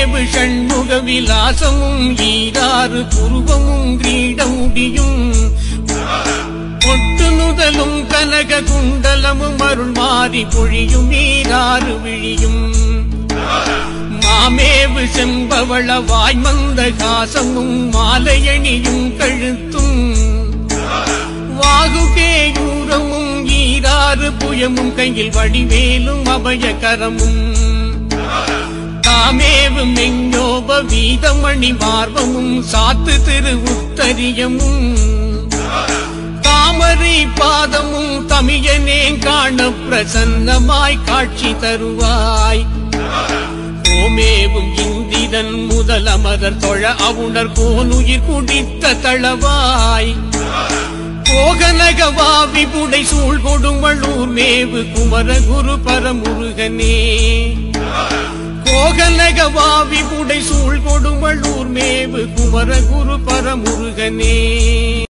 மாமேவு ஷண்முக விலாசமும் ஈராறு புருவமும் கிரீடமுடியும் பொட்டு நுதலும் கனக குண்டலமும் அருள் மாறி பொழியும் ஈராறு விழியும் மாமேவு செம்பவள வாய்மந்த காசமும் மாலையணியும் கழுத்தும் வாகுகேயூரமும் ஈராறு புயமும் கையில் வடிவேலும் அபயகரமும் தாமேவு மெஞ்சோப வீதமணி மார்பமும் சாத்து திரு உத்தரியமும் தாமரை பாதமும் தமியனே காண பிரசன்னமாய் காட்சி தருவாய் கோமேவும் இந்திரன் முதல் அமரர் தொழ அவுணர் கோனுயிர் குடித்த தளவாய் கோகனகவா விபுடை சூழ் கொடுமளூர் மேவு குமர குரு பரமுருகனே கோகனகவா விபுடை சூழ் கொடுமளூர் மேவு குமர குரு பரமுருகனே